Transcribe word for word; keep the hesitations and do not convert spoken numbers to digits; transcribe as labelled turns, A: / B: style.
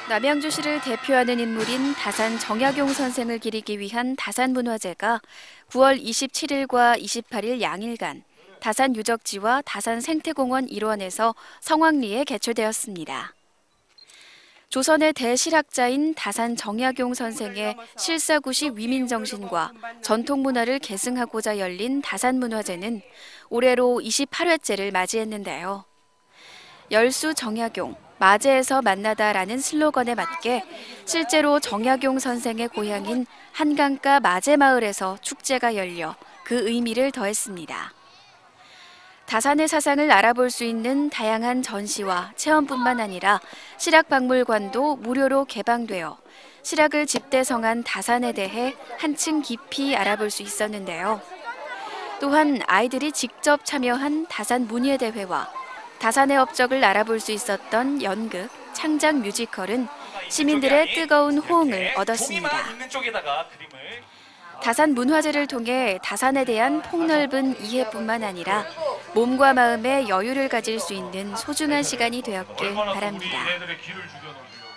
A: 남양주시를 대표하는 인물인 다산 정약용 선생을 기리기 위한 다산문화제가 구월 이십칠일과 이십팔일 양일간 다산 유적지와 다산 생태공원 일원에서 성황리에 개최되었습니다. 조선의 대실학자인 다산 정약용 선생의 실사구시 위민정신과 전통문화를 계승하고자 열린 다산문화제는 올해로 이십팔회째를 맞이했는데요. 열수 정약용, 마제에서 만나다라는 슬로건에 맞게 실제로 정약용 선생의 고향인 한강가 마제마을에서 축제가 열려 그 의미를 더했습니다. 다산의 사상을 알아볼 수 있는 다양한 전시와 체험뿐만 아니라 실학박물관도 무료로 개방되어 실학을 집대성한 다산에 대해 한층 깊이 알아볼 수 있었는데요. 또한 아이들이 직접 참여한 다산 문예대회와 다산의 업적을 알아볼 수 있었던 연극, 창작 뮤지컬은 시민들의 뜨거운 호응을 얻었습니다. 다산 문화제를 통해 다산에 대한 폭넓은 이해뿐만 아니라 몸과 마음의 여유를 가질 수 있는 소중한 시간이 되었길 바랍니다.